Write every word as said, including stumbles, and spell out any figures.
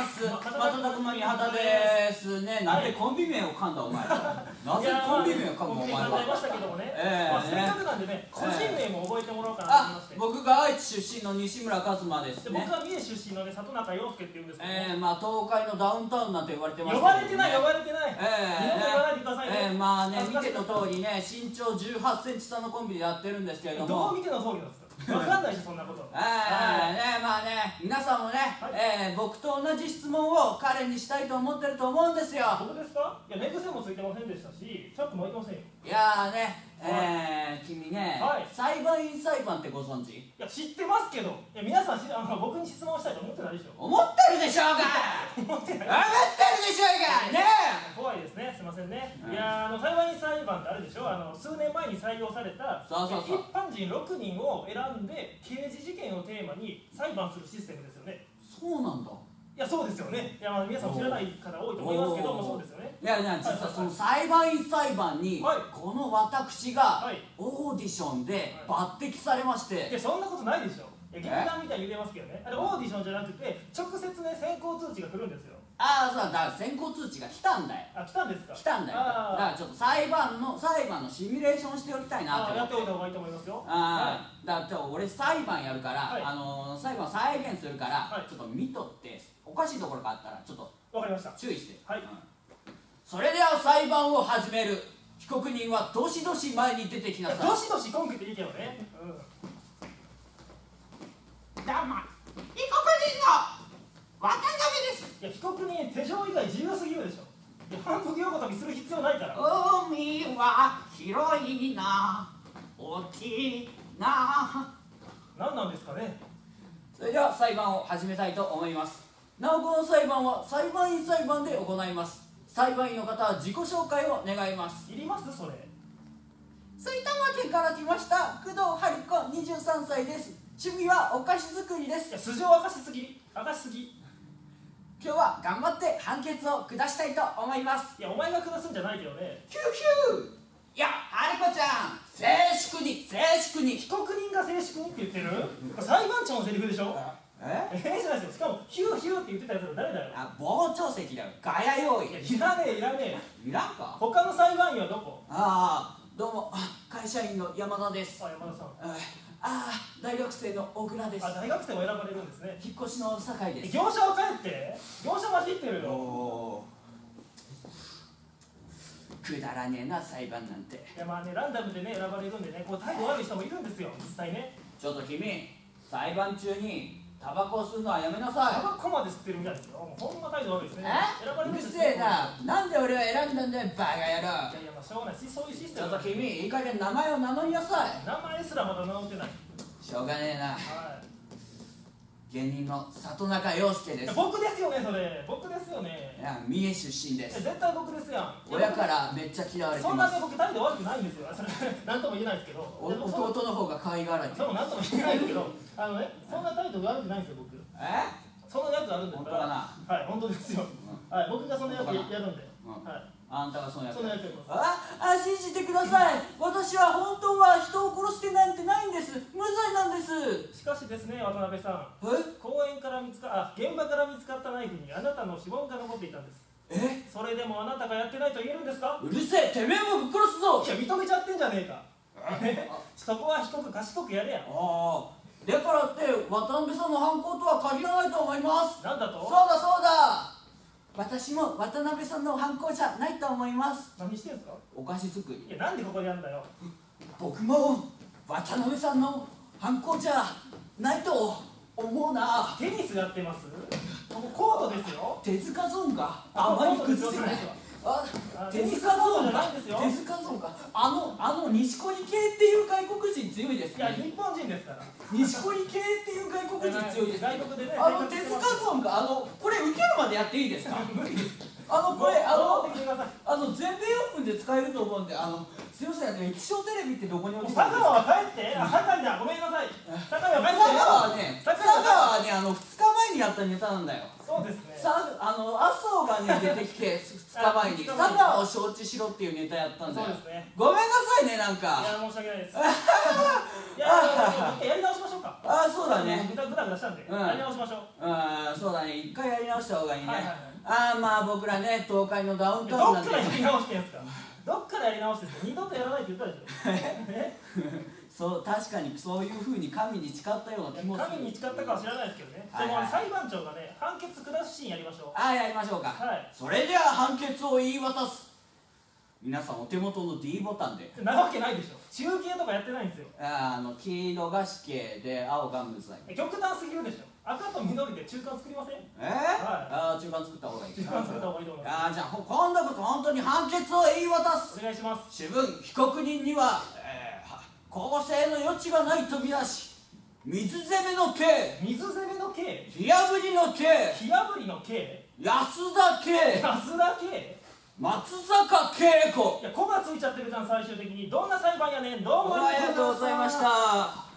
ます瞬く間に畑ですね。なんでコンビ名を噛んだお前。なぜコンビ名を噛むお前は。 考えましたけどもね。せっかくなんでね、個人名も覚えてもらおうかなと思いまして。 僕が愛知出身の西村一馬ですね。 僕は三重出身のね、里中陽介っていうんですけど。 ええ、まあ東海のダウンタウンなんて言われてますけど。呼ばれてない、呼ばれてない。 ええ、 言わないでくださいね。 ええ、まあね、見ての通りね、身長じゅうはちセンチ差のコンビでやってるんですけれども。 どう見ての通りなんですか。わかんないしそんなこと。 ええね、まあね、皆さんもね、ええ僕と同じ質問を彼にしたいと思ってると思うんですよ。 そうですか？いや寝癖もついてませんでしたし、チャックも開いてませんよ。 いやーね、ええ君ね、裁判員裁判ってご存知？ いや知ってますけど、いや皆さんあの僕に質問したいと思ってないでしょ。 思ってるでしょうが。 思ってない。 思ってるでしょうがね。 怖いですね。すみませんね。いやあの裁判員裁判ってあれでしょ。あの数年前に採用された一般人ろくにんを選んで刑事事件をテーマに裁判するシステムですよね。 そうなんだ。 いやそうですよね。いやまあ皆さん知らない方多いと思いますけどもそうですよね。 いやいや実はその裁判員裁判にこの私がオーディションで抜擢されまして。 いやそんなことないでしょ。劇団みたいに言えますけどね。あれオーディションじゃなくて直接ね選考通知が来るんですよ。 ああそうだ、選考通知が来たんだよ。 あ来たんですか。 来たんだよ。だからちょっと裁判の裁判のシミュレーションしておきたいなって思って。 やっておいた方がいいと思いますよ。 ああだから俺裁判やるからあの裁判再現するからちょっと見とっておかしいところがあったらちょっとわかりました。 注意して。 はい。 それでは裁判を始める。被告人はどしどし前に出てきなさい。 どしどし根拠でいいけどね。うん。 どうも被告人の渡辺です。 いや被告人手錠以外自由すぎるでしょ。反復横跳びする必要ないから。 海は広いな大きいな。 何なんですかね。 それでは裁判を始めたいと思います。なおこの裁判は裁判員裁判で行います。裁判員の方は自己紹介を願います。 いりますそれ。 埼玉県から来ました工藤春子にじゅうさんさいです。趣味はお菓子作りです。 いや素性明かしすぎ明かしすぎ。 今日は頑張って判決を下したいと思います。 いやお前が下すんじゃないけどね。 ヒューヒュー。いや春子ちゃん静粛に静粛に。 被告人が静粛にって言ってる。裁判長のセリフでしょ。ええじゃないですよ。しかもヒューヒューって言ってたやつは誰だよ。 あ傍聴席だよ。ガヤ用意。 いらねえいらねえ。いらんか。 他の裁判員はどこ。 ああどうも会社員の山田です。 あ山田さん。 ああ大学生の小倉です。 あ大学生も選ばれるんですね。 引っ越しの酒井です。 業者を帰って業者混じってるよ。 おくだらねえな裁判なんて。 いやまあねランダムでね選ばれるんでねこう態度悪い人もいるんですよ実際ね。 ちょっと君裁判中にタバコを吸うのはやめなさい。 タバコまで吸ってるみたいですよ。もうほんま態度悪いですね。 え選ばれるんですよ。うるせえな。なんで俺を選んだんだよバカ野郎。いやいやまあしょうがないしそういうシステム。 ちょっと君いい加減名前を名乗りなさい。 名前すらまだ名乗ってない。 しょうがねえな。 はい芸人の里中陽介です。 僕ですよねそれ。僕ですよね。 いや三重出身です。 絶対僕ですやん。 親からめっちゃ嫌われてます。 そんなね僕態度悪くないんですよ。それなんとも言えないですけど。 弟の方が可愛がられてる。 そうなんとも言えないですけどあのねそんな態度悪くないんですよ僕。 えそんな役あるんですから。 本当だな。 はい本当ですよ。はい僕がその役やるんで。はいあんたがその役。 その役やります。 ああ信じてください。私は本当は人を殺してなんてないんです。無罪なんです。 しかしですね渡辺さん。 え公園から見つかあ現場から見つかったナイフにあなたの指紋が残っていたんです。 えそれでもあなたがやってないと言えるんですか。 うるせえてめえもぶっ殺すぞ。 いや認めちゃってんじゃねえか。そこは被告賢くやれや。 ああだからって渡辺さんの犯行とは限らないと思います。 なんだと。 そうだそうだ私も渡辺さんの犯行じゃないと思います。 何してんすか。 お菓子作り。 いやなんでここでやんだよ。 僕も渡辺さんの犯行じゃないと思うな。 テニスやってます。ここコートですよ。 手塚ゾーンがあまり崩せない。あ手塚ゾーンが手塚ゾーンがあのあの錦織圭っていう外国人強いですね。 いや日本人ですから。 錦織圭っていう外国人強いですね。 外国でね。 あの手塚ゾーンがあのこれ受けるまでやっていいですか。あのこれあのあの全米オープンで使えると思うんであのすいませんあの液晶テレビってどこに置いて佐川は帰って。あ酒井だごめんなさい。酒井は帰って。 佐川はね佐川はねあのふつかまえにやったネタなんだよ。 そうですね。 さあの麻生がね出てきてふつかまえに佐賀を承知しろっていうネタやったんだよ。 そうですね。 ごめんなさいね、なんか。 いや申し訳ないです。いややり直しましょうか。 ああそうだね。 ぐだぐだぐだしたんでやり直しましょう。 うんそうだね、一回やり直した方がいいね。 はいはいはい。 ああまあ僕らね東海のダウンタウンどなんで。 っからやり直してんすか。どっからやり直してんすか。二度とやらないって言ったでしょ。えそう確かにそういうふうに神に誓ったような気もする。 神に誓ったかは知らないですけどね。でも裁判長がね判決下すシーンやりましょう。 ああやりましょうか。 はい。 それでは判決を言い渡す。皆さんお手元の D ボタンで。 なわけないでしょ。中継とかやってないんですよ。 ああの黄色が死刑で青が無罪。 極端すぎるでしょ。赤と緑で中間作りません？ えー、ああ中間作った方がいい。 中間作った方がいいと思います。 ああじゃあ今度こそ本当に判決を言い渡す。 お願いします。 主文被告人には、えー、公正の余地がないとみなし、水攻めの刑、 水攻めの刑、 火破りの刑、 火破りの刑、 安田刑、 安田刑、 松坂慶子。 いや「子」がついちゃってるじゃん。最終的にどんな裁判やねん。どうもありがとうございました。